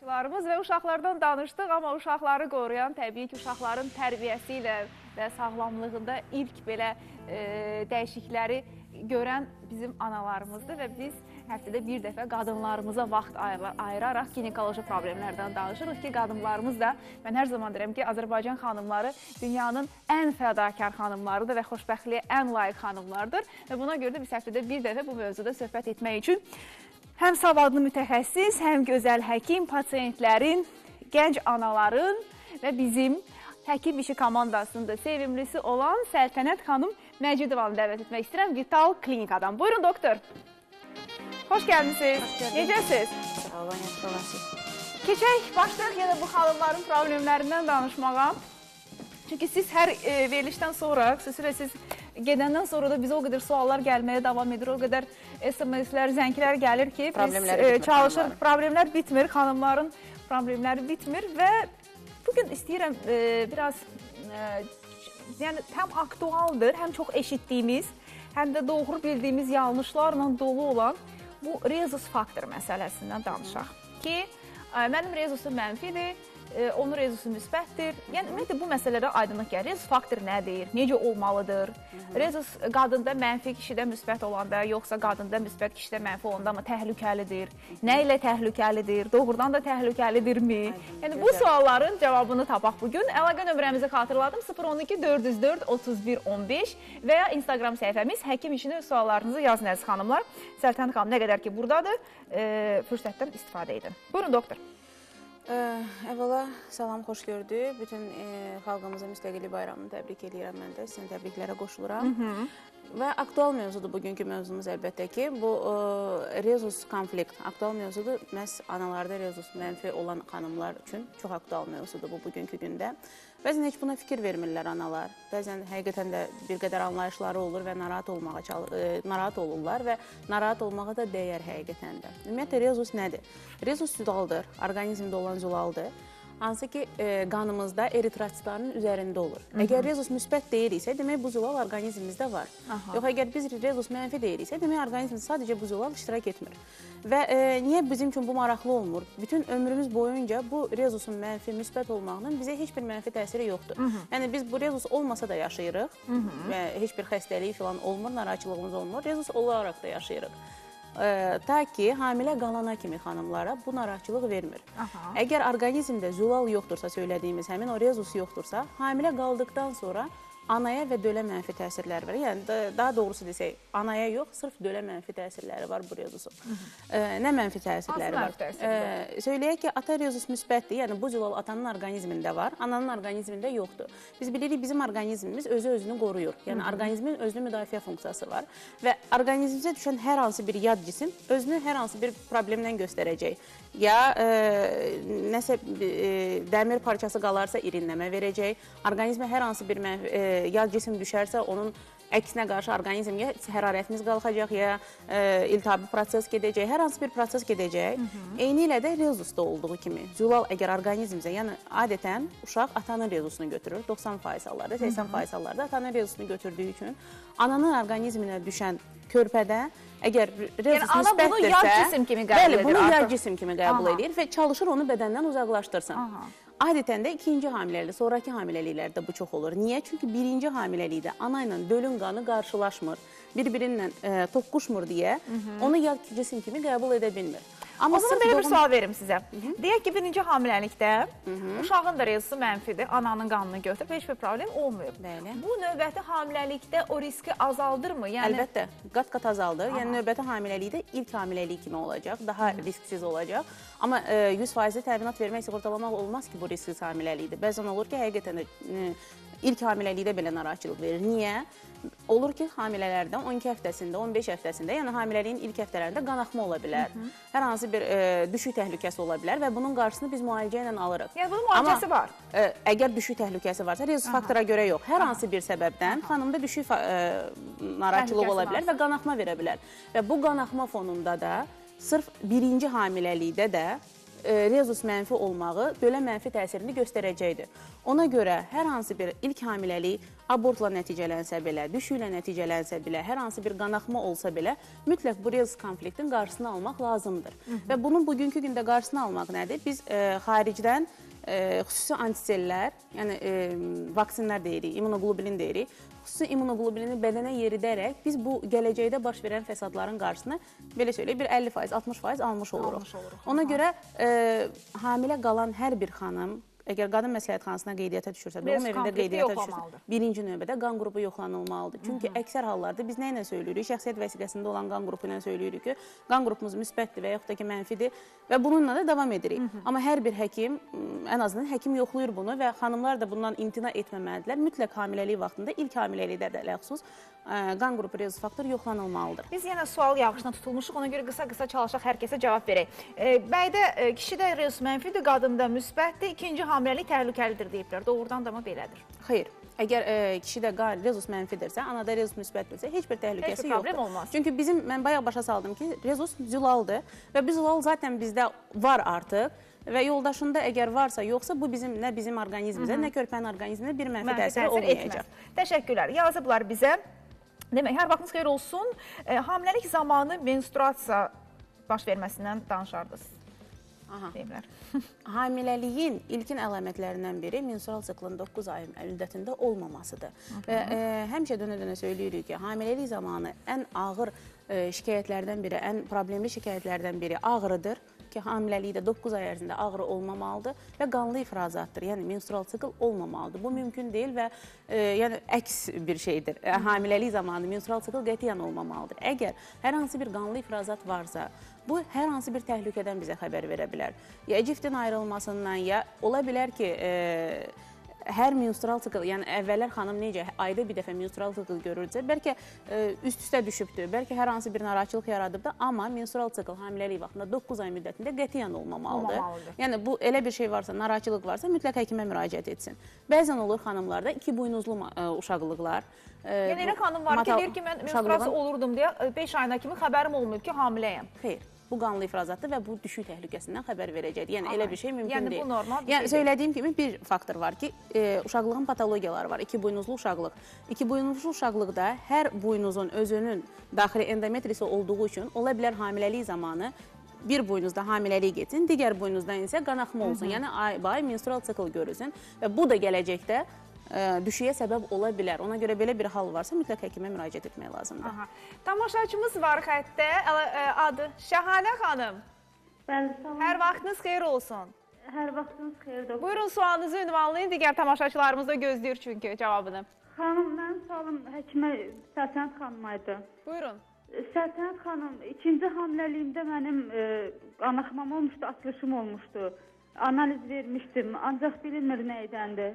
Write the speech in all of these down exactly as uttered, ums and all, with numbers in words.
tamaşaçılarımız və uşaqlardan danışdıq, amma uşaqları qoruyan təbii ki, uşaqların tərbiyəsi ilə və sağlamlığında ilk belə e, dəyişiklikləri görən bizim analarımızdır və biz həftədə bir dəfə qadınlarımıza vaxt ayıraraq ginekoloji problemlərdən danışırıq ki, qadınlarımız da, mən hər zaman deyirəm ki, Azərbaycan xanımları dünyanın ən fədakar xanımlarıdır və xoşbəxtliyə ən layiq xanımlardır və buna görə də biz həftədə bir dəfə bu mövzuda söhbət etmək üçün həm savadlı mütəxəssis, həm gözəl həkim, pasiyentlərin, gənc anaların və bizim həkim işi komandasında sevimlisi olan Səltənət xanım Məcidovanı dəvət etmək istəyirəm Vital Klinikadan. Buyurun, doktor. Xoş gəlmişsiniz. Necəsiz? Sağ olun, yaxşı olasınız. Keçək, başlayaq yenə bu xanımların problemlərindən danışmağa. Çünki siz hər e, verilişdən sonra, xüsusilə siz gedəndən sonra da bizə o qədər suallar gəlməyə davam edir, o qədər S M S-lər, zənglər gəlir ki, biz e, çalışırıq, problemlər bitmir, xanımların problemləri bitmir və bugün istəyirəm e, biraz e, yəni həm aktualdır, həm çox eşitdiyimiz, həm də doğru bildiyimiz yanlışlarla dolu olan bu rezus faktor məsələsindən danışaq ki, e, mənim rezusum mənfidir, e, onun rezusu müsbətdir. Yəni, ümumiyyətlə, bu məsələlərə aydınlıq gəlir. Rezus faktor nədir, necə olmalıdır? Rezus qadında mənfi, kişidə müsbət olanda, yoxsa qadında müsbət, kişidə mənfi olanda amma təhlükəlidir? Nə ilə təhlükəlidir? Doğrudan da təhlükəlidirmi? Yəni, bu sualların cavabını tapaq bugün. Əlaqə nömrəmizi xatırladım. sıfır on iki dörd yüz dörd otuz bir on beş və ya Instagram səhifəmiz həkim işini suallarınızı yazın əziz xanımlar. Səltənət xanım nə qədər ki buradadır, e, fürsətdən istifadə edin. Buyurun, doktor. Əvvəla, salam, xoş gördük. Bütün e, xalqımızın müstəqillik bayramını təbrik edirəm mən də. Sizin təbriklərə qoşuluram. Hı -hı. Və aktual mövzudur bugünkü mövzumuz əlbəttə ki, bu e, rezus konflikt aktual mövzudur. Məhz analarda rezus mənfi olan xanımlar üçün çox aktual mövzudur bu bugünkü gündə. Bəzən heç buna fikir vermirlər analar. Bəzən həqiqətən də bir qədər anlayışları olur və narahat, olmağa, e, narahat olurlar və narahat olmağa da dəyər həqiqətən də. Ümumiyyətlə, rezus nədir? Rezus zülaldır, orqanizmdə olan zülaldır. Hansı ki, e, qanımızda eritrositlərin üzərində olur. Hı -hı. Əgər rezus müsbət deyiriksə, demək bu zülal orqanizmimizdə var. Aha. Yox, əgər biz rezus mənfi deyiriksə, demək orqanizmimizdə sadəcə bu zülal iştirak etmir. Və e, niyə bizim üçün bu maraqlı olmur? Bütün ömrümüz boyunca bu rezusun mənfi, müsbət olmağının bizə heç bir mənfi təsiri yoxdur. Hı -hı. Yəni, biz bu rezus olmasa da yaşayırıq Hı -hı. və heç bir xəstəlik falan olmur, narahatçılığımız olmur. Rezus olaraq da yaşayırıq. Ə, ta ki, hamilə qalana kimi xanımlara bu narahatçılıq vermir. Aha. Əgər orqanizmdə zülal yoxdursa, söylədiyimiz həmin o rezus yoxdursa, hamilə qaldıqdan sonra anaya və dölə mənfi təsirləri var. Yəni, daha doğrusu desək, anaya yox, sırf dölə mənfi təsirləri var bu rezusun. Ə, nə mənfi təsirləri var? Ə, söyləyək ki, ata rezus müsbətdir, yəni bu zülal atanın orqanizmində var, ananın orqanizmində yoxdur. Biz bilirik, bizim orqanizmimiz özü-özünü qoruyur. Yəni, Hı -hı. orqanizmin özünü müdafiə funksiyası var və orqanizmimizə düşən hər hansı bir yad cisim özünü hər hansı bir problemdən göstərəcək. Ya e, nəsə e, dəmir parçası qalarsa irinləmə verəcək, orqanizmə hər hansı bir mənfi, e, yad cisim düşərsə, onun əksinə qarşı orqanizm ya hərarətimiz qalxacaq, ya e, iltihabi proses gedəcək, hər hansı bir proses gedəcək. Hı -hı. Eyni ilə də rezusda olduğu kimi, zülal əgər orqanizmimizə, yəni adətən uşaq atanın rezusunu götürür, doxsan faiz hallarda, səksən faiz hallarda atanın rezusunu götürdüyü üçün, ananın orqanizminə düşən körpədə əgər rezus yəni, müsbətdirsə, bunu yad cisim kimi qəbul bəli, edir. Bunu yad cisim kimi qəbul Aha. edir və çalışır onu bədəndən uzaqlaşdırsın. Aha. Adətən də ikinci hamiləlikdə, sonraki hamiləliklərdə bu çox olur. Niyə? Çünki birinci hamiləlikdə ana ilə dölün qanı qarşılaşmır, bir-birinlə e, toqquşmur deyə Hı -hı. onu yad cisim kimi qəbul edə bilmir. Amma o zaman belə doğum... bir sual verim sizə. Hı -hı. Deyək ki, birinci hamiləlikdə Hı -hı. uşağın da rezusu mənfidir, ananın qanını götürüb, heç bir problem olmuyor. Bəli. Bu növbəti hamiləlikdə o riski azaldırmı? Yəni... Əlbəttə, qat-qat azaldır. Aha. Yəni növbəti hamiləlikdə ilk hamiləlik kimi olacaq, daha Hı -hı. risksiz olacaq. Amma e, yüz faizli təminat vermək, sığortalamaq olmaz ki, bu risksiz hamiləlikdir. Bəzən olur ki, həqiqətən də e, ilk hamiləlikdə belə narahatçılıq verir. Niyə? Olur ki, hamilələrdən on iki həftəsində, on beş həftəsində, yəni hamiləliyin ilk həftələrində qanaxma ola bilər. Hı -hı. Hər hansı bir e, düşük təhlükəsi ola bilər və bunun qarşısını biz müalicə ilə alırıq. Yəni bunun müalicəsi var. E, əgər düşük təhlükəsi varsa, rezus faktora görə yox. Hər Aha. hansı bir səbəbdən Aha. xanımda düşük e, narahatçılıq ola bilər və qanaxma verə bilər. Və bu qanaxma fonunda da sırf birinci hamiləlikdə də e, rezus mənfi olmağı belə mənfi təsirini göstərəcəkdir. Ona görə hər hansı bir ilk hamiləlik abortla nəticələnsə belə, düşüklə nəticələnsə belə, hər hansı bir qanaxma olsa belə, mütləq bu rezus konfliktin qarşısını almaq lazımdır. Hı -hı. Və bunun bugünkü gündə qarşısını almaq nədir? Biz e, xaricdən e, xüsusi antisellər, yəni e, vaksinlər deyirik, immunoglobulin deyirik, xüsusi immunoglobulini bədənə yeridərək biz bu gələcəkdə baş verən fəsadların qarşısını belə söyləyək, bir əlli faiz, altmış faiz almış oluruq. Almış oluruq. Ona görə e, hamilə qalan hər bir xanım, əgər qadın məsləhətxanasına qeydiyyata düşürsə, doğum evində qeydiyyata düşürsə, birinci növbədə qan qrupu yoxlanılmalıdır. Çünki Hı -hı. əksər hallarda biz nə ilə söylüyürük? Şəxsiyyət vəsiqəsində olan qan qrupu ilə söylüyürük ki, qan qrupumuz müsbətdir və yaxud da ki, mənfidir və bununla da davam edirik. Hı -hı. Amma hər bir həkim, ən azından həkim yoxlayır bunu və xanımlar da bundan imtina etməməlidirlər. Mütləq hamiləlik vaxtında, ilk hamiləlikdə də ələxsus qan qrupu rezus faktor yoxlanılmalıdır. Biz yenə sual yağışına tutulmuşuq, ona görə qısa-qısa çalışaq, hər kəsə cavab verək. E, bəydə, kişidə rezus mənfidir, qadında müsbətdir, ikinci hamiləlik təhlükəlidir deyiblər. Doğrudan da mı belədir? Xeyr. Əgər e, kişidə rezus mənfidirsə, anada rezus müsbətdirsə, heç bir təhlükəsi heç bir problem yoxdur. Olmaz. Çünki bizim, mən bayaq başa saldım ki, rezus zülaldır və bu zülal zaten bizdə var artıq və yoldaşında əgər varsa, yoxsa bu bizim nə bizim orqanizmimizə, nə körpənin orqanizminə bir mənfi, mənfi təsir olmayacaq. Təşəkkürlər. Yazıblar bizə. Demək, hər vaxtınız xeyir olsun. E, hamiləlik zamanı menstruasiya baş verməsindən danışardınız. Aha. Hamiləliyin ilkin əlamətlərindən biri menstrual siklın doqquz ay müddətində olmamasıdır. Hı -hı. Və e, həmişə dönə-dönə söyləyirik ki, hamiləlik zamanı ən ağır e, şikayətlərdən biri, ən problemli şikayətlərdən biri ağrıdır ki, hamiləlikdə doqquz ay ərzində ağrı olmamalıdır və qanlı ifrazatdır. Yəni menstrual sikl olmamalıdır. Bu mümkün deyil və e, yəni əks bir şeydir. E, hamiləlik zamanı menstrual sikl qətiyyən olmamalıdır. Əgər hər hansı bir qanlı ifrazat varsa, bu hər hansı bir təhlükədən bizə xəbər verə bilər. Ya ciftin ayrılmasından, ya ola bilər ki, e, hər menstrual sikl, yəni əvvəllər xanım necə ayda bir dəfə menstrual sikl görürsə, bəlkə e, üst-üstə düşübdür, bəlkə hər hansı bir narahatçılıq yaradıbdır, amma menstrual sikl hamiləlik vaxtında doqquz ay müddətində qətiyyən olmamalıdır. olmamalıdır. Yəni bu elə bir şey varsa, narahatçılıq varsa, mütləq həkimə müraciət etsin. Bəzən olur xanımlarda iki buynuzlu e, uşaqlıqlar. E, yəni elə xanım var ki, deyir ki, mən menstruasiya olurdum deyə beş ayına kimi xəbərim olmayıb ki, hamiləyəm. Xeyr. Bu qanlı ifrazatdır və bu düşük təhlükəsindən xəbər verəcəkdir. Yəni Aha. elə bir şey mümkün yəni, deyil. Bu normal bir yəni şey söylədiyim kimi bir faktor var ki, e, uşaqlığın patologiyaları var. İki buynuzlu uşaqlıq. İki buynuzlu uşaqlıqda hər buynuzun özünün daxili endometrisi olduğu üçün ola bilər hamiləlik zamanı bir buynuzda hamiləlik getsin, digər buynuzda isə qanaxma olsun. Hı -hı. Yəni ay-bay menstrual sikl görülsün və bu da gələcəkdə düşüyə səbəb ola bilər. Ona görə belə bir hal varsa, mütləq həkimə müraciət etmək lazımdır. Aha. Tamaşaçımız var xəttə, adı Şəhanə xanım. Bəli, salam. Hər vaxtınız xeyir olsun. Hər vaxtınız xeyir doktor. Buyurun, sualınızı ünvanlayın, digər tamaşaçılarımız da gözləyir çünki cavabını. Xanım, mənim sualım həkimə Səltənət xanımaydı. Buyurun. Səltənət xanım, ikinci hamiləliyimdə mənim e, anaxmam olmuşdu, açılışım olmuşdu. Analiz vermişdim, ancaq bilinmir nədəndir.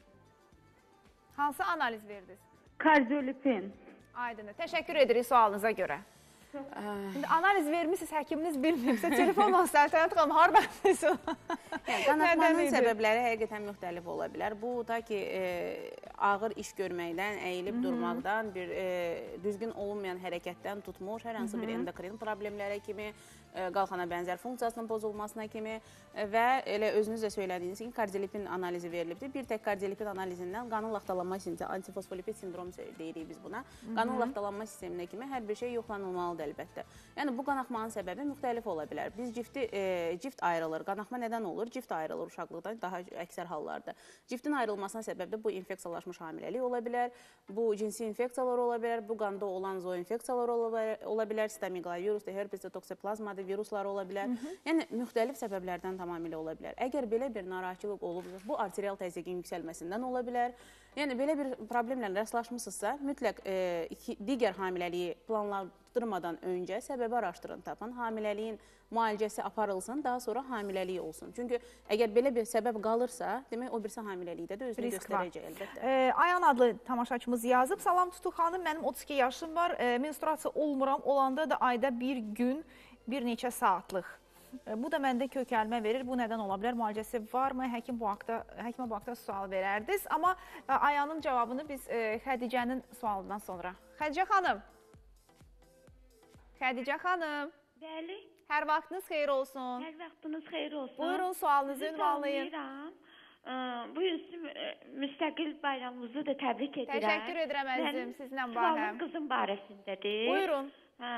Hansı analiz verdiniz? Kardiolipin. Aydındır. Təşəkkür edirik sualınıza görə. Şimdi analiz vermişsiniz, həkiminiz bilmirsə, telefonla Səltənət xanım hardasınız? Yəni, qanaxmanın səbəbləri həqiqətən müxtəlif ola bilər. Bu, ta ki, e, ağır iş görməkdən, əyilib Hı -hı. durmaqdan, bir e, düzgün olunmayan hərəkətdən tutmuş, hər hansı Hı -hı. bir endokrin problemlərə kimi, e, qalxana bənzər funksiyasının pozulmasına kimi e, və elə özünüz də söylədiyiniz kimi kardiolipin analizi verilibdir. Bir tək kardiolipin analizindən qanın laxtalanma sistemi, antifosfolipid sindrom deyirik biz buna. Qanın Hı -hı. laxtalanma sisteminə kimi hər bir şey yoxlanılmalıdır əlbəttə. Yəni, bu qanaxmanın səbəbi müxtəlif ola bilər. Biz cifti, e, cift ayrılır. Qanaxma nədən olur? Cift ayrılır uşaqlıqdan daha əksər hallarda. Ciftin ayrılmasına səbəb də bu infeksiyalaşmış hamiləlik ola bilər, bu cinsi infeksiyalar ola bilər, bu qanda olan zooinfeksiyalar ola bilər, stomegalovirusdur, herpesdir, toksoplazmadır, viruslar ola bilər. Hı -hı. Yəni, müxtəlif səbəblərdən tamamilə ola bilər. Əgər belə bir narahatçılıq olubsa, bu arterial təzyiqin yüksəlməsindən ola bilər. Yəni, belə bir problemlə rastlaşmışsınızsa, mütləq e, iki, digər hamiləliyi planlandırmadan öncə səbəbi araşdırın, tapın. Hamiləliyin müalicəsi aparılsın, daha sonra hamiləlik olsun. Çünki əgər belə bir səbəb qalırsa, demək o birisi hamiləlikdə də özünü Risk göstərəcək əlbəttə. E, Ayan adlı tamaşaçımız yazıb. Salam Tutu xanım, mənim otuz iki yaşım var. E, menstruasiya olmuram, olanda da ayda bir gün, bir neçə saatlıq. E, bu da məndə kökəlmə verir. Bu nədən ola bilər? Müalicəsi varmı? Həkim bu haqda, həkimə bu haqda sual verərdiniz. Amma e, Ayanın cavabını biz e, Xədicənin sualından sonra. Xədicə xanım. Xədicə xanım. Bəli. Hər vaxtınız xeyir olsun. Hər vaxtınız xeyir olsun. Buyurun, sualınızı ünvanlayın. Bugün sizin müstəqil bayramınızı da təbrik edirəm. Təşəkkür edirəm əzizim, sizlə Sualım bahəm. qızım barəsindədir. Buyurun.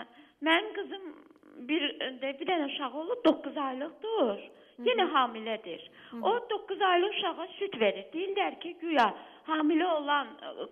Mənim qızım bir, bir dənə uşağı olub, doqquz aylıqdır. Yenə hamilədir. O doqquz aylıq uşağa süt verir. Deyirlər ki, güya hamilə olan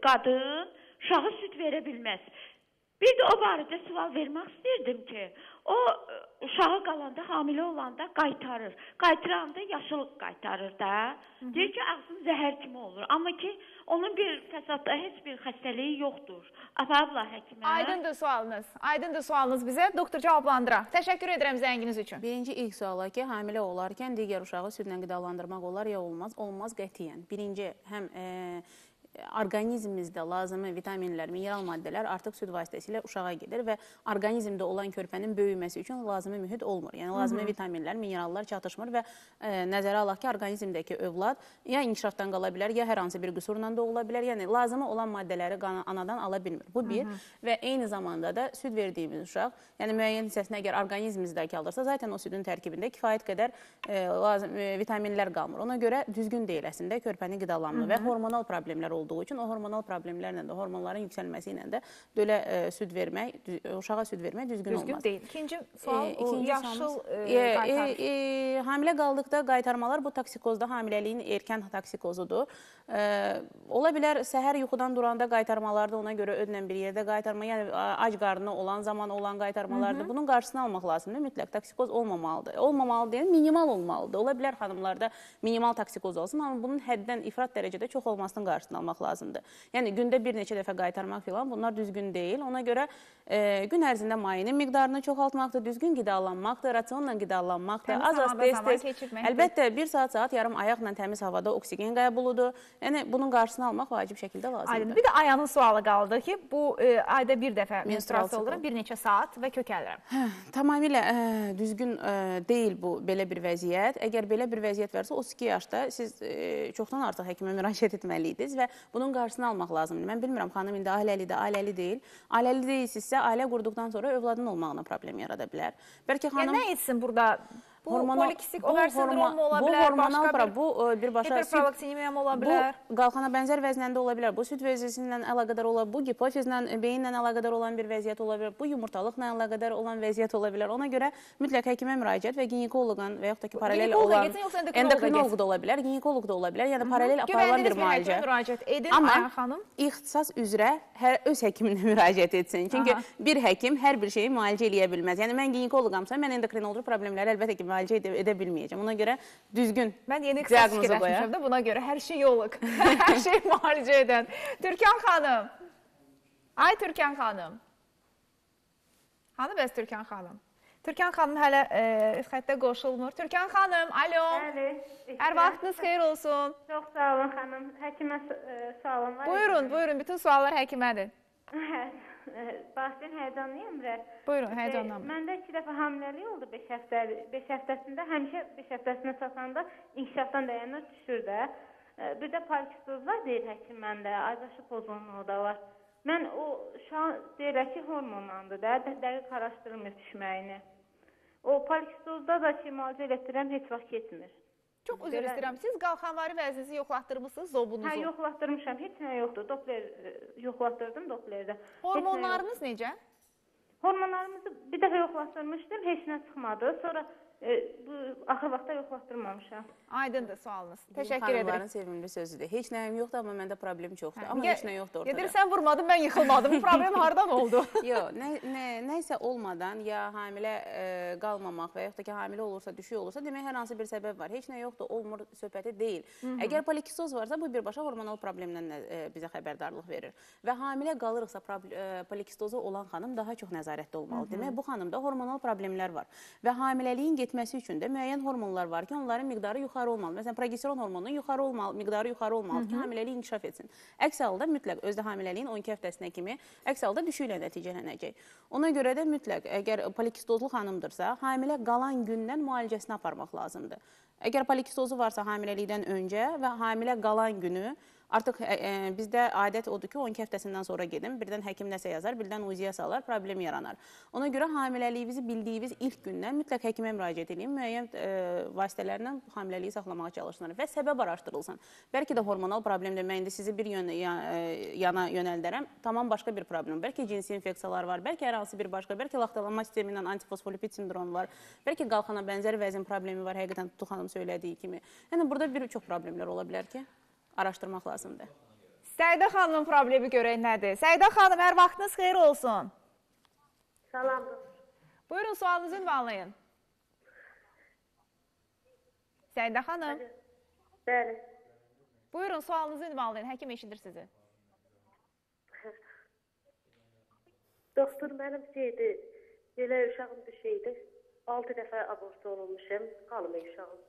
qadın uşağa süt verə bilməz. Bir də o barədə sual vermək istəyirdim ki, o uşağı qalanda, hamilə olanda qaytarır. Qaytaranda yaşılıq qaytarır da. Deyir ki, ağzın zəhər kimi olur. Amma ki, onun bir fəsadda heç bir xəstəliyi yoxdur. Aparıblar həkimə. Aydındır sualınız. Aydındır sualınız bizə. Doktor cavablandırar. Təşəkkür edirəm zənginiz üçün. Birinci ilk suala ki, hamilə olarkən digər uşağı südlə qidalandırmaq olar ya olmaz? Olmaz qətiyyən. Birinci, həm e, orqanizmimizdə lazımi vitaminlər, mineral maddələr artıq süd vasitəsilə uşağa gedir və orqanizmdə olan körpənin böyüməsi üçün lazımi mühit olmur. Yəni, lazımi Hı -hı. vitaminlər, minerallar çatışmır və e, nəzərə alaq ki, orqanizmdəki övlad ya inkişafdan qala bilər, ya hər hansı bir qüsurla da ola bilər. Yəni, lazımi olan maddələri anadan ala bilmir. Bu bir Hı -hı. və eyni zamanda da süd verdiyimiz uşaq, yəni müəyyən hissəsini əgər orqanizmimizdə qalırsa, zaten o südün tərkibində kifayət qədər e, lazım, e, vitaminlər qalmır. Ona görə düzgün deyil əslində körpənin qidalanma Hı -hı. və hormonal problemlər olur. olduğu üçün o hormonal problemlərlə də, hormonların yüksəlməsi ilə də dölə e, süd vermək, uşağa süd vermək düzgün, düzgün olmaz. deyil. İkinci sual, e, o ikinci yaşıl sualımız, e, e, qaytarış. E, e, hamilə qaldıqda qaytarmalar bu toksikozda hamiləliyin erkən toksikozudur. E, ola bilər səhər yuxudan duranda qaytarmalarda ona görə ödlə bir yerdə qaytarma, yəni ac qarnı olan zaman olan qaytarmalardır. Hı -hı. Bunun qarşısını almaq lazımdır. Mütləq toksikoz olmamalıdır. Olmamalı deyil, minimal olmalıdır. Ola bilər xanımlarda minimal toksikoz olsun, amma bunun həddən ifrat dərəcədə çox olmasının qarşısını almaq lazımdır. Yəni gündə bir neçə dəfə qaytarmaq filan bunlar düzgün deyil. Ona görə e, gün ərzində mayinin miqdarını çoxaltmaqdır, düzgün qidalanmaqdır, rasionla qidalanmaqdır, az-az tez-tez. Əlbəttə bir saat, saat yarım ayaqla təmiz havada oksigen qəbuludur. Yəni bunun qarşısını almaq vacib şəkildə lazımdır. Aydın. Bir də Ayanın sualı qaldı ki, bu e, ayda bir dəfə menstruasiya olurum, bir neçə saat və kökəlirəm. Hə, tamamilə e, düzgün e, deyil bu belə bir vəziyyət. Əgər belə bir vəziyyət varsa, otuz iki yaşda siz e, çoxdan artıq həkimə müraciət etməliydiniz və bunun qarşısını almaq lazımdır. Mən bilmirəm, xanım indi ailəlidir, ailəli deyil. Ailəli deyilsinizsə, ailə qurduqdan sonra övladın olmağına problem yarada bilər. Bəlkə xanım... Yəni nə etsin burada? Bu hormonal, polikistik over sindromu ola bilər, bu hormonal başqa bir, bu birbaşa hiperprolaktinemiya ola bilər. Bu qalxana bənzər vəznəndə ola bilər. Bu süd vəzisi ilə əlaqədar ola, bu hipofizlə, beyinlə əlaqədar olan bir vəziyyət ola bilər. Bu yumurtalıqla əlaqədar olan vəziyyət ola bilər. Ona görə mütləq həkimə müraciət və ginekoloqun və yaxud da ki paralel olan endokrinoloq da ola bilər, ginekoloq da ola bilər. Yəni paralel aparılan bir müalicə. Edin, amma Ayan xanım ixtisas üzrə hər öz həkiminə müraciət etsin. Çünki Aha. bir həkim hər bir şeyi müalicə eləyə bilməz. Yəni mən ginekoloqamsa, mən endokrinoloji problemləri əlbəttə ki müalicə edə bilməyəcəm. Ona görə düzgün mən yeni qısa fikirləşmişəm də buna görə hər şey yoluq. Hər şey müalicə edən. Türkan xanım. Ay Türkan xanım. Hanı bəs Türkan xanım? Türkan xanım hələ e, xəttə qoşulmur. Türkan xanım, alo. Bəli. Hər vaxtınız xeyir olsun. Çox sağ olun xanım. Həkimə e, sualım var. Buyurun, buyurun. Bütün suallar həkimədir. Bahsin həyəcanlıyım və buyurun, həyəcanlanma. Məndə iki dəfə hamiləlik oldu beş həftə, beş həftəsində, həmişə beş həftəsinə çatanda inkişafdan dayanır, düşür də. Bir də polikistozlar deyir həkim məndə, aybaşı pozğunluğu da var. Mən o şu an deyirlər ki, hormonlandı da, dəqiq araşdırılmır düşməyini. O polikistozda da ki, müalicə elətdirəm, heç vaxt getmir. Çox üzr istəyirəm. Siz qalxanvari vəzninizi yoxlatdırmısınız, zobunuzu? Hə, yoxlatdırmışam. Heç nə yoxdur. Doppler yoxlatdırdım Dopplerdə. Hormonlarınız necə? Hormonlarımızı bir dəfə yoxlatdırmışdım, heç nə çıxmadı. Sonra e, bu axır vaxtda yoxlatdırmamışam. Aydındır sualınız. Təşəkkür ederim. Xanımların sevimli sözüdür. Heç nəyim yoxdur, amma məndə problem çoxdur. Hə, amma heç nə yoxdur ortada. Gedirsən vurmadım, mən yıxılmadım. Bu problem hardan oldu? Yox, nə, nə, nə isə olmadan ya hamilə e, qalmamaq və yaxud da ki, hamilə olursa, düşük olursa, demək hər hansı bir səbəb var. Heç nə yoxdur, olmur söhbəti deyil. Hı -hı. Əgər polikistoz varsa, bu birbaşa hormonal problemdən e, bizə xəbərdarlıq verir. Və hamilə qalırsa, e, polikistozu olan xanım daha çox nəzarətdə olmalı. Hı -hı. Demək, bu xanımda hormonal problemlər var. Və hamiləliyin getməsi üçün də müəyyən hormonlar var ki, onların miqdarı yuxarı olmalı. Məsələn, progesteron hormonunun yuxarı olmalı, miqdarı yuxarı olmalı Hı -hı. ki, hamiləlik inkişaf etsin. Əks halda mütləq özdə hamiləliyin on iki həftəsinə kimi əks halda düşüklə nəticələnəcək. Ona görə də mütləq, əgər polikistozlu xanımdırsa, hamilə qalan gündən müalicəsini aparmaq lazımdır. Əgər polikistozu varsa hamiləlikdən öncə və hamilə qalan günü Artıq e, e, bizdə adət odur ki, on iki həftəsindən sonra gedin, birdən həkim nəsə yazar, birdən uziyə salar, problem yaranar. Ona görə hamiləliyinizi bildiyiniz ilk gündən mütləq həkimə müraciət edin, müəyyən e, vasitələrlə hamiləliyi saxlamağa çalışsınlar və səbəb araşdırılsın. Bəlkə də hormonal problemdir, mən indi sizi bir yön, yana yönəldərəm, tamam başqa bir problem. Bəlkə cinsi infeksiyalar var, bəlkə hər hansı bir başqa, bəlkə laxtalanma sistemindən antifosfolipid sindromu var, bəlkə qalxana bənzər vəzin problemi var, həqiqətən Tutu xanım söylediyi kimi. Yəni, burada bir çox problemlər ola bilər ki, araşdırmaq lazımdır. Səidə xanımın problemi görək nədir? Səidə xanım, hər vaxtınız xeyir olsun. Salamdır. Buyurun, sualınızı ünvanlayın. Səidə xanım. Bəli. Buyurun, sualınızı ünvanlayın. Həkim eşidir sizi. Doktor, mənim şeydi, belə uşağım düşeydi. altı dəfə abort olunmuşum, qalmıyor uşağım.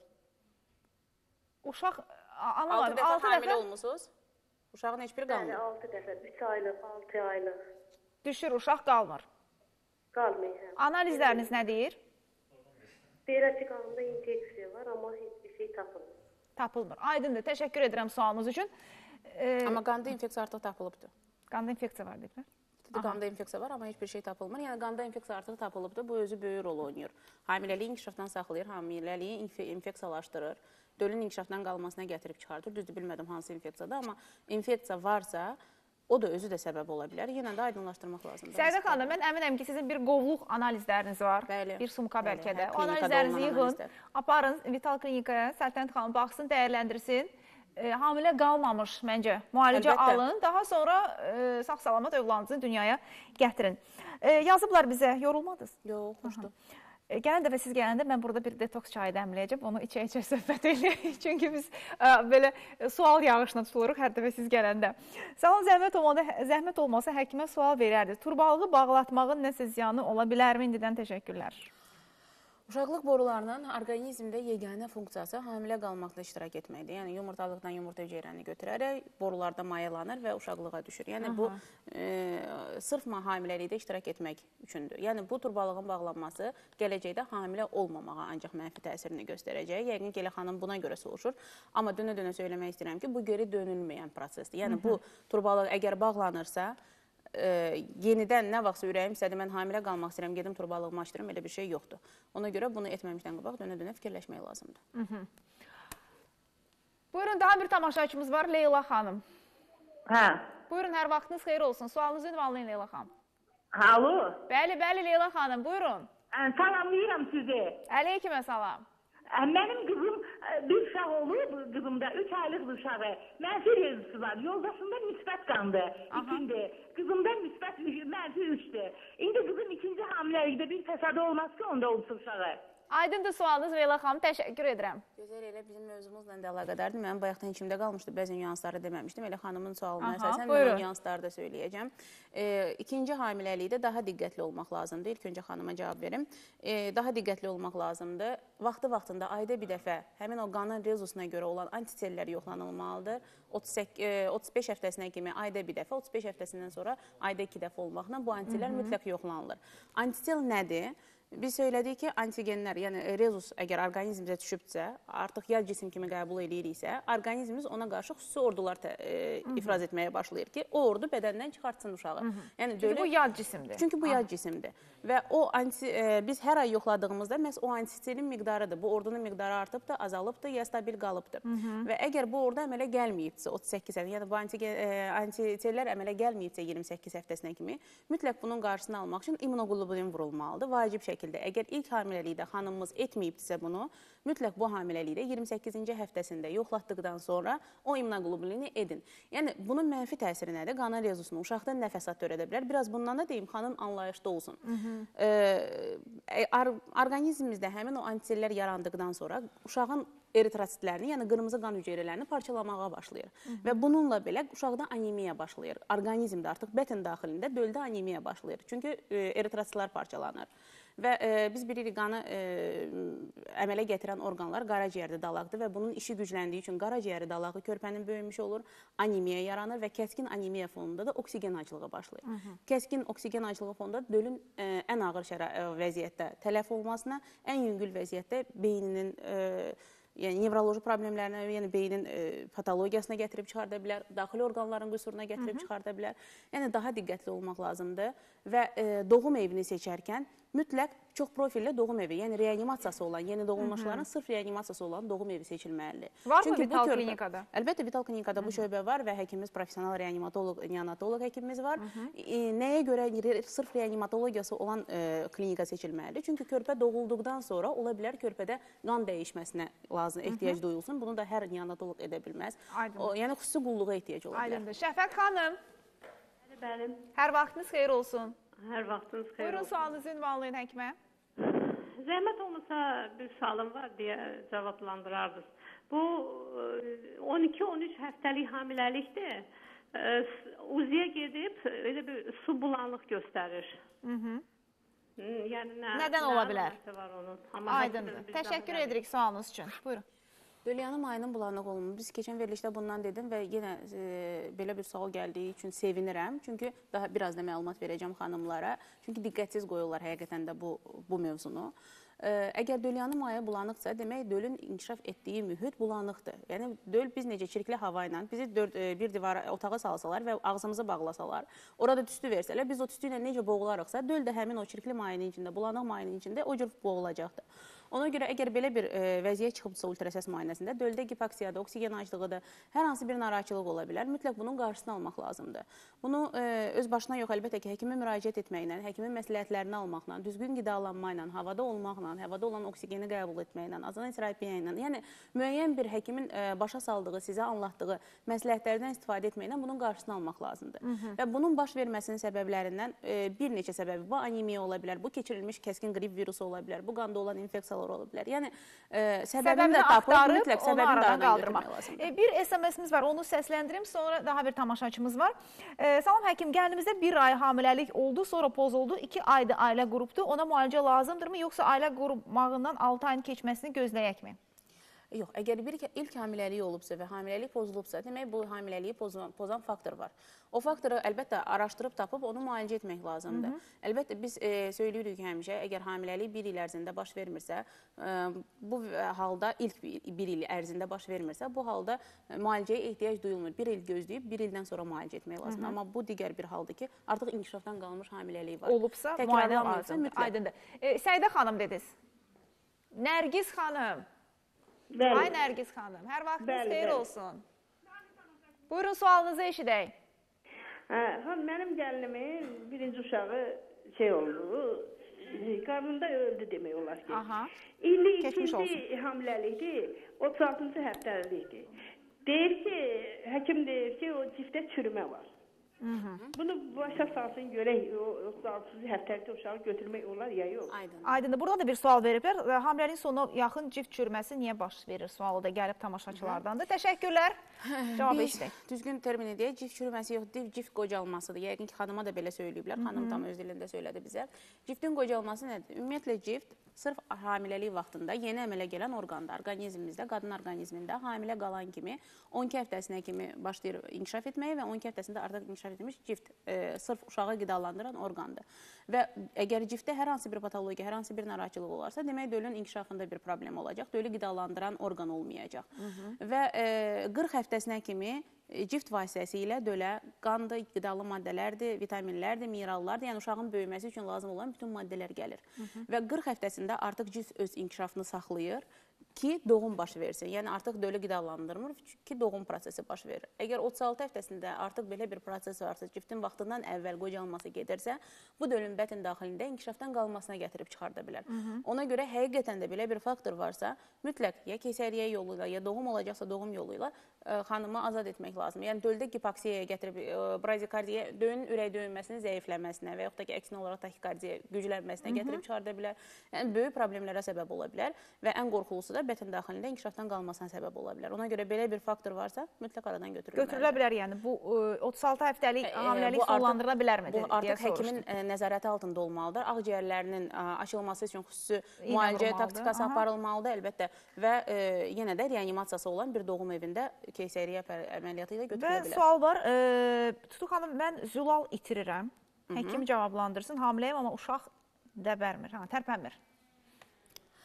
Uşaq, altı anlamadım. dəfə hamilə olmuşsunuz? Uşağın heç biri qalmır? Bəli, altı dəfə, üç aylıq, altı aylıq. Düşür, uşaq qalmır. Qalmıyor. Analizləriniz nə deyir? Deyirə ki, qanında infeksiya var, amma heç bir şey tapılmır. Tapılmır. Aydındır. Təşəkkür edirəm sualınız üçün. Ee, Amma qanda infeksiya artıq tapılıbdır. qanda infeksiya var deyiblər. Qanda infeksiya var, amma heç bir şey tapılmır. Yəni, qanda infeksiya artıq tapılıbdır. Bu özü böyük rol oynayır. Hamiləliyi inkişafdan saxlayır, hamiləliyi inf infeksiyalaşdırır. Dölün inkişafdan qalmasına gətirib çıxardır. Düzdür, bilmədim hansı infeksiyadır, amma infeksiya varsa, o da özü də səbəb ola bilər. Yenə də aydınlaşdırmaq lazımdır. Səidə xanım, mən əminəm ki, sizin bir qovluq analizləriniz var. Bəli. Bir sumka Bəli, bəlkə də. hə, O analizlərinizi yığın, aparın Vital klinikaya, Səltənət xanım baxsın, dəyərləndirsin. E, hamilə qalmamış məncə müalicə Əlbəttə. alın. Daha sonra e, sağ-salamat övladınızı dünyaya gətirin. E, yazıblar bizə, yorulmadınız? Yox, xoşdur. E, gələn dəfə siz gələndə mən burada bir detoks çayı dəmləyəcəm, onu içə-içə söhbət eləyək. Çünki biz ə, belə sual yağışına tutuluruq hər dəfə siz gələndə. Salam, zəhmət olmasa, zəhmət olmasa həkimə sual verərdi. Turbalığı bağlatmağın nəsə ziyanı ola bilərmi? İndidən təşəkkürlər. Uşaqlıq borularının orqanizmdə yeganə funksiyası hamilə qalmaqda iştirak etməkdir. Yəni, yumurtalıqdan yumurta hüceyrəni götürərək borularda mayalanır və uşaqlığa düşür. Yəni, Aha. bu e, sırf hamiləlikdə iştirak etmək üçündür. Yəni, bu turbalığın bağlanması gələcəkdə hamilə olmamağa ancaq mənfi təsirini göstərəcək. Yəqin ki, elə xanım buna görə soruşur. Amma dönə-dönə söyləmək istəyirəm ki, bu geri dönülməyən prosesdir. Yəni, Hı -hı. bu turbalıq əgər bağlanırsa, E, yenidən nə vaxtsa ürəyim istədi, mən hamilə qalmaq istəyirəm, gedim turbalığımı açdırım, elə bir şey yoxdur. Ona görə bunu etməmişdən qabaq dönə-dönə fikirləşmək lazımdır. Hı -hı. Buyurun, daha bir tamaşaçımız var, Leyla xanım. Hə. Buyurun, hər vaxtınız xeyir olsun. Sualınızı ünvanlayın Leyla xanım. Alo. Bəli, bəli Leyla xanım, buyurun. Salamlayıram sizi. Əleykümə salam. Mənim qızım bir uşaq olub, qızımda üç aylıq uşağı. Mənfi rezisi var. Yoldaşında müsbət qandı. İkindi. Qızımda müsbət mənfi üçdür. İndi qızım ikinci hamiləlikdə bir fəsadı olmaz ki, onda olsun uşağı. Aydındır sualınız Leyla xanım, təşəkkür edirəm. Gözəl, elə bizim mövzumuzla da əlaqədardır. Mənim bayaqdan içimdə qalmışdı, bəzi nüansları deməmişdim. Elə xanımın sualına əsasən mən o nüansları da söyləyəcəm. E, ikinci hamiləlikdə daha diqqətli olmaq lazımdır. İlk öncə xanıma cavab verim. E, daha diqqətli olmaq lazımdır. Vaxtı-vaxtında ayda bir dəfə həmin o qanın rezusuna görə olan antisellər yoxlanılmalıdır. otuz səkkiz, otuz beş həftəsinə kimi ayda bir dəfə, otuz beş həftəsindən sonra ayda iki dəfə olmaqla bu antisellər mütləq yoxlanılır. Antisel nədir? Biz söylədik ki, antigenlər, yəni rezus əgər orqanizmimizə düşübsə, artıq yad cisim kimi qəbul ediriksə, orqanizmimiz ona qarşı xüsusi ordular tə, e, ifraz etməyə başlayır ki, o ordu bədəndən çıxartsın uşağı. Yəni, çünki dövlət... bu yad cisimdir. Çünki bu Aha. yad cisimdir. Və o anti, e, biz hər ay yoxladığımızda məhz o antiselin miqdarıdır. Bu ordunun miqdarı artıbdır, azalıbdır, ya stabil qalıbdır. Hı -hı. Və əgər bu ordu əmələ gəlməyibsə, otuz səkkiz həftə, yəni bu e, antisellər əmələ gəlməyibsə iyirmi səkkiz həftəsinə kimi, mütləq bunun qarşısını almaq üçün immunoglobulin vurulmalıdır, vacib şəkildə. Əgər ilk hamiləlikdə xanımımız etməyibdirsə bunu, mütləq bu hamiləlikdə iyirmi səkkizinci həftəsində yoxlatdıqdan sonra o immunoglobulini edin. Yəni, bunun mənfi təsiri nədir? Qana rezusunu, uşaqda nə fəsad törədə bilər? Biraz bundan da deyim, xanım anlayışda olsun. Hı -hı. e, or orqanizmimizdə həmin o antisellər yarandıqdan sonra uşağın eritrositlərini, yəni qırmızı qan hüceyrələrini parçalamağa başlayır. Hı -hı. Və bununla belə uşaqda anemiya başlayır. Orqanizmdə artıq bətin daxilində döldə anemiya başlayır. Çünki e, eritrositlər parçalanır. Və e, biz bilirik, qanı e, əmələ gətirən orqanlar qaraciyərdə dalaqdır və bunun işi gücləndiyi üçün qaraciyəri dalağı körpənin böyümüş olur, anemiya yaranır və kəskin anemiya fonunda da oksigen acılığı başlayır. Hı -hı. Kəskin oksigen acılığı fonunda dölün e, ən ağır şəra vəziyyətdə tələf olmasına, ən yüngül vəziyyətdə beyninin e, yəni nevroloji problemlərinə, yəni beynin e, patologiyasına gətirib çıxarda bilər, daxili orqanların qüsuruna gətirib Hı -hı. çıxarda bilər. Yəni daha diqqətli olmaq lazımdır və e, doğum evini seçərkən mütləq çox profilli doğum evi, yəni reanimasiyası olan, yeni doğulmuşların sırf reanimasiyası olan doğum evi seçilməlidir. Var Çünki mı Vital körpə, klinikada? Əlbəttə, Vital klinikada Hı -hı. bu şöbə var və həkimimiz professional reanimatoloq, neonatoloq həkimimiz var. Hı -hı. E, nəyə görə sırf reanimatologiyası olan e, klinika seçilməlidir? Çünki körpə doğulduqdan sonra ola bilər körpədə qan dəyişməsinə lazım, ehtiyac Hı -hı. duyulsun. Bunu da hər neonatoloq edə bilməz. O, yəni xüsusi qulluğa ehtiyac ola bilər. Aydındır. Şəfəq xanım, Bəli, hər vaxtınız xeyir olsun. hər vaxtınız xeyir Buyurun, olsun. sualınızı ünvanlayın həkimə. Zəhmət olmasa bir sualım var deyə cavablandırardınız. Bu on iki on üç həftəlik hamiləlikdir. Uziyə gedib elə bir su bulanlıq göstərir. Hı -hı. Yəni nə, Nədən ola bilər? Var onun. Aydındır. Təşəkkür edirik sualınız üçün. Buyurun. Dölyanım ayının bulanıq olmumu. Biz keçən verilişdə bundan dedim və yenə e, belə bir sual gəldiyi üçün sevinirəm. Çünki daha biraz da məlumat verəcəm xanımlara. Çünki diqqətsiz qoyurlar həqiqətən də bu, bu mövzunu. E, əgər dölyanım ayı bulanıqsa, demək dölün inkişaf etdiyi mühit bulanıqdır. Yəni döl biz necə çirkli hava ilə bizi dörd, e, bir divara otağa salsalar və ağzımızı bağlasalar, orada tüstü versələr, biz o tüstü ilə necə boğularıqsa, döl də həmin o çirkli mayının içində, bulanıq mayının içində o cür boğulacaqdır. Ona görə əgər belə bir e, vəziyyət çıxıbsa ultrasəs müayinəsində, döldə gipoksiyada, oksigen aclığıdır, hər hansı bir narahatçılıq ola bilər. Mütləq bunun qarşısını almaq lazımdır. Bunu e, öz başına yox, əlbəttə ki, həkimə müraciət etməklə, həkimin məsləhətlərini almaqla, düzgün qidalanma ilə, havada olmaqla, havada olan oksigeni qəbul etməklə, azan terapiya ilə, yəni müəyyən bir həkimin e, başa saldığı, sizə anlatdığı məsləhətlərdən istifadə etməklə bunun qarşısını almaq lazımdır. Hı -hı. Və bunun baş verməsinin səbəblərindən e, bir neçə səbəbi, bu anemiya ola bilər, bu keçirilmiş kəskin qrip virusu ola bilər, bu qanda olan infeksiyalar ola bilər. Yəni e, səbəbini də tapıb, mütləq səbəbini də qaldırmaq lazımdır. E, bir S M S-imiz var, onu səsləndirim, sonra daha bir tamaşaçımız var. E, salam həkim, gəlinimizdə bir ay hamiləlik oldu, sonra pozuldu, iki ayda ailə qrupdur, ona müalicə lazımdırmı, yoxsa ailə qrupmağından altı ayın keçməsini gözləyəkmi? Yox, əgər bir ilk hamiləlik olubsa və hamiləlik pozulubsa, demək bu hamiləliyi pozan, pozan faktor var. O faktoru əlbəttə araşdırıb tapıb onu müalicə etmək lazımdır. Hı -hı. Əlbəttə biz e, söyləyirik ki, həmişə, əgər hamiləlik bir il ərzində baş vermirsə, e, bu halda ilk bir, bir il ərzində baş vermirsə, bu halda e, müalicəyə ehtiyac duyulmur. Bir il gözləyib, bir ildən sonra müalicə etmək lazımdır. Hı -hı. Amma bu digər bir haldır ki, artıq inkişafdan qalmış hamiləlik var. Olubsa, müalicə lazımdır. Aydındır. E, Səidə xanım dediniz. Nərgiz xanım. Bəli. Ay Nərgiz xanım, hər vaxtınız Bəli, xeyir bəli. olsun. Buyurun, sualınızı eşidək. Hə, mənim gəlinimin birinci uşağı şey oldu, qarnında öldü demək olar ki. Aha. İndi Keçmiş ikinci hamiləlikdir, otuz altıncı həftəlikdir. Deyir ki, həkim deyir ki, o ciftə çürümə var. Hı -hı. Bunu başa salsın görək, o otuz altıncı həftəlikdə uşağı götürmək olar ya yox. Aydın. Aydındır. Burada da bir sual veriblər. Hamiləliyin sonuna yaxın cift çürüməsi niyə baş verir? Sualı da gəlib tamaşaçılardandır. Təşəkkürlər. Cavab eşitdik. Düzgün termini deyək, cift çürüməsi yox, cift qocalmasıdır. Yəqin ki, xanıma da belə söyləyiblər. Xanım tam öz dilində söylədi bizə. Ciftin qocalması nədir? Ümumiyyətlə, cift sırf hamiləlik vaxtında yeni əmələ gələn orqanda, orqanizmimizdə, qadın orqanizmində hamilə qalan kimi on iki həftəsinə kimi başlayır inkişaf etməyə və on iki həftəsində artıq inkişaf etmiş cift e, sırf uşağı qidalandıran orqandır. Və əgər ciftdə hər hansı bir patologiya, hər hansı bir narahatçılıq olarsa, demək dölün inkişafında bir problem olacaq. Dölü qidalandıran orqan olmayacaq. Hı -hı. Və e, qırx həftəsinə kimi cift vasitəsilə dölə qandır, qidalı maddələrdir, vitaminlərdir, minerallardır. Yəni uşağın böyüməsi üçün lazım olan bütün maddələr gəlir. Hı -hı. Və qırx həftəsində artıq cift öz inkişafını saxlayır ki, doğum baş versin. Yəni artıq dölü qidalandırmır ki, doğum prosesi baş verir. Əgər otuz altı həftəsində artıq belə bir proses varsa, ciftin vaxtından əvvəl qocalması gedirsə, bu dölün bətin daxilində inkişafdan qalmasına gətirib çıxarda bilər. Hı -hı. Ona görə həqiqətən də belə bir faktor varsa, mütləq ya keysəriyyə yolu ilə, ya doğum olacaqsa doğum yolu ilə ə, xanımı azad etmək lazım. Yəni döldə gipoksiyaya gətirib, ə, brazikardiya, döyün ürək döyünməsinin zəifləməsinə və yaxud da ki, əksinə olaraq takikardiya güclənməsinə gətirib çıxarda bilər. Yəni böyük problemlərə səbəb ola bilər və ən qorxulusu da bətin daxilində inkişafdan qalmasına səbəb ola bilər. Ona görə belə bir faktor varsa, mütləq aradan götürülməlidir. Götürülə bilər, yəni bu ə, otuz altı həftəlik hamiləlik sonlandırıla bilərmi? Bu artıq həkimin ə, nəzarəti altında olmalıdır. Ağciyərlərinin ə, açılması üçün xüsusi müalicə taktikası aparılmalıdır, əlbəttə. Və ə, yenə də reanimasiyası olan bir doğum evində keysəriyyə əməliyyatı ilə götürülə bilər. Və sual var, e, Tutu xanım, mən zülal itirirəm. Həkim cavablandırsın, hamiləyəm, amma uşaq dəbərmir, ha, tərpənmir.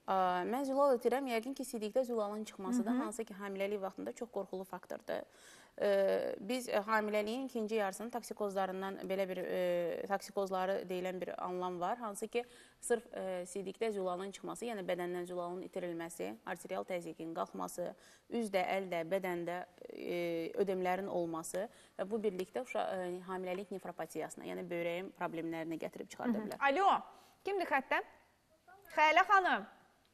Mən zülal ötürəm, yəqin ki, sidikdə zülalın çıxması da hansı ki, hamiləlik vaxtında çox qorxulu faktordur. Biz hamiləliyin ikinci yarısının toksikozlarından belə bir toksikozları deyilən bir anlam var. Hansı ki, sırf sidikdə zülalın çıxması, yəni bədəndən zülalın itirilməsi, arterial təzyiqin qalxması, üzdə, əldə, bədəndə ödemlərin olması və bu birlikdə hamiləlik nefropatiyasına, yəni böyrəyin problemlərini gətirib çıxarda bilər. Alo, kimdir xətdən? Xəylə xanım.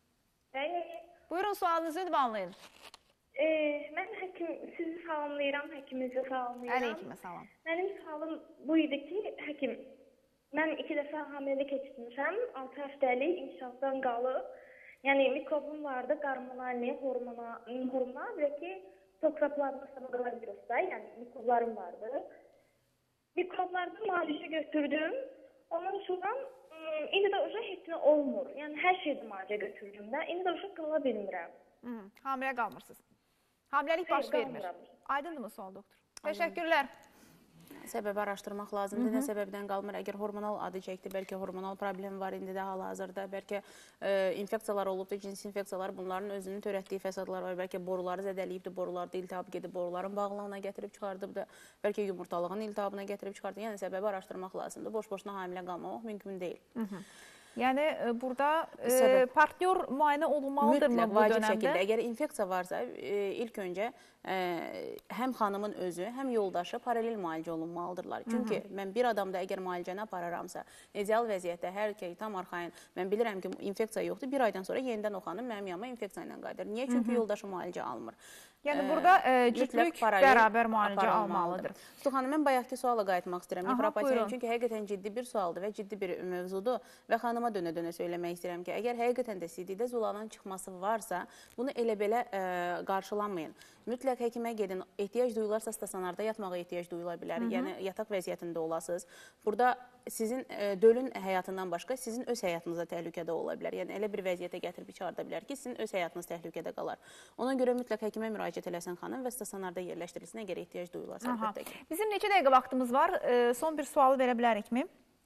Buyurun, sualınızı ünvanlayın. E, mən həkim, sizi salamlayıram, həkiminizi salamlayıram. Əleykümə salam. Mənim sualım bu idi ki, həkim, mən iki dəfə hamiləlik keçirmişəm, altı həftəlik inkişafdan qalıb. Yəni, mikrobum vardı, qarmonalni, hormonal və ki, toksoplasma virusda, yəni mikroblarım vardı. Mikroblardan müalicə götürdüm, ondan sonra indi də uşaq heç nə olmur. Yəni, hər şeydə müalicə götürdüm də, indi də uşaq qala bilmirəm. Hamilə qalmırsınız. Hamiləlik baş vermir. Aydındır mı sual, doktor? Təşəkkürlər. Səbəbi araşdırmaq lazımdır. Nə səbəbdən qalmır? Əgər hormonal adı çəkdi, bəlkə hormonal problem var indi də hal-hazırda, bəlkə infeksiyalar olubdur, cinsi infeksiyalar, bunların özünün törətdiyi fəsadlar var, bəlkə boruları zədəliyibdir, borularda iltihab gedib, boruların bağlılığına gətirib çıxardıbdır, bəlkə yumurtalığın iltihabına gətirib çıxardı. Yəni, səbəbi araşdırmaq lazımdır. Boş-boşuna hamilə qalmamaq mümkün deyil. Yəni, burada partnyor müayinə olunmalıdır mı bu dönəmdə? Vacib şəkildə. Əgər infeksiya varsa, ilk öncə həm xanımın özü, həm yoldaşı paralel müalicə olunmalıdırlar. Çünki mən bir adamda əgər müalicəni apararamsa, ideal vəziyyətdə hər kəy tam arxayın, mən bilirəm ki, infeksiya yoxdur, bir aydan sonra yenidən o xanım mənim yanıma infeksiya ilə qayıdır. Niyə? Çünki yoldaşı müalicə almır. Yəni, burada cütlük bərabər müalicə almalıdır. Tutu xanım, mən bayaqki suala qayıtmaq istəyirəm. Nefropatiya, çünki həqiqətən ciddi bir sualdır və ciddi bir mövzudur və xanıma dönə-dönə söyləmək istəyirəm ki, əgər həqiqətən də sidikdə zulanın çıxması varsa, bunu elə-belə qarşılanmayın. Mütləq həkimə gedin, ehtiyac duyularsa stasionarda yatmağa ehtiyac duyula bilər, yəni yataq vəziyyətində olasınız. Burada sizin dölün həyatından başqa sizin öz həyatınızda təhlükədə ola bilər. Yəni elə bir vəziyyətə gətirib çıxarda bilər ki, sizin öz həyatınız təhlükədə qalar. Ona görə mütləq həkimə müraciət eləsin xanım və stasionarda yerləşdirilsin, əgər ehtiyac duyularsa əlbəttə ki. Bizim neçə dəqiqə vaxtımız var? Son bir sualı verə bilərikmi?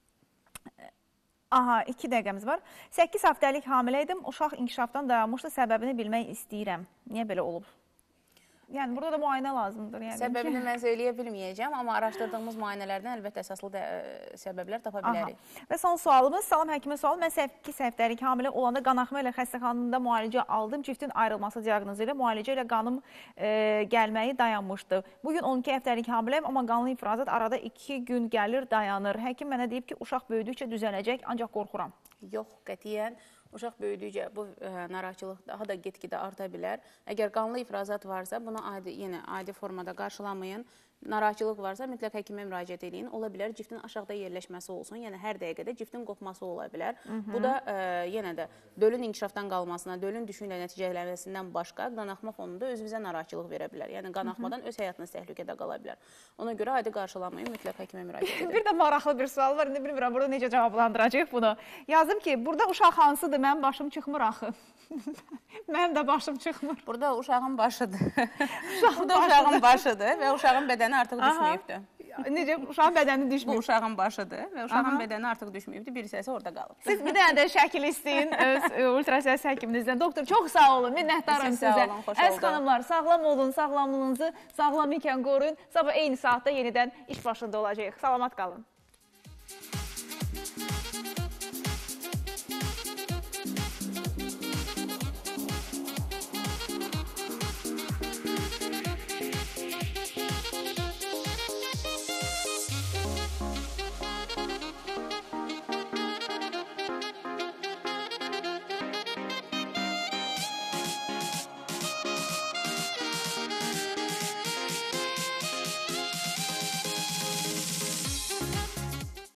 Aha, iki dəqiqəmiz var. səkkiz həftəlik hamilə idim, uşaq inkişafdan dayanmışdı, səbəbini bilmək istəyirəm. Niyə belə olub? Yəni, burada da müayinə lazımdır. Səbəbini mən söyləyə bilməyəcəm, amma araşdırdığımız müayinələrdən əlbəttə əsaslı səbəblər tapa bilərik. Və son sualımız, salam həkimə sual. Mən səkkiz həftəlik hamilə olanda qanaxma ilə xəstəxanada müalicə aldım. Ciftin ayrılması diaqnozu ilə müalicə ilə qanım gəlməyi dayanmışdı. Bugün on iki həftəlik hamiləyim, amma qanlı ifrazat arada iki gün gəlir, dayanır. Həkim mənə deyib ki, uşaq böyüdükcə düzələcək, ancaq qorxuram. Yox, qətiyyən. Uşaq böyüdükcə bu narahatçılıq daha da get-gedə arta bilər. Əgər qanlı ifrazat varsa, bunu yenə adi formada qarşılamayın. Narahatçılıq varsa, mütləq həkimə müraciət edin. Ola bilər, ciftin aşağıda yerləşməsi olsun. Yəni, hər dəqiqədə ciftin qopması ola bilər. Bu da yenə də dölün inkişafdan qalmasına, dölün düşünlə nəticələnməsindən başqa qanaxma fonunda özünüzə narahatçılıq verə bilər. Yəni, qanaxmadan öz həyatınız təhlükədə qala bilər. Ona görə adi qarşılamayın, mütləq həkimə müraciət edin. Bir də maraqlı bir sual var. İndi bilmirəm, burada necə cavablandıracaq bunu. Yazdım ki, burada uşaq hansıdır? Mənim başım çıxmır axı. Mənim də başım çıxmır. Burada uşağın başıdır. Burada uşağın başıdır və uşağın bədəni artıq düşməyibdir. Necə? Uşağın bədəni düşməyib. Bu uşağın başıdır və uşağın bədəni artıq düşməyibdir. Bir hissəsi orada qalıb. Siz bir dənə də şəkil istəyin öz ultrasəs həkiminizdən. Doktor, çox sağ olun. Minnətdaram sizə. Əziz xanımlar, sağlam olun, sağlamlığınızı sağlam ikən qoruyun. Sabah eyni saatda yenidən iş başında olacağıq. Salamat qalın.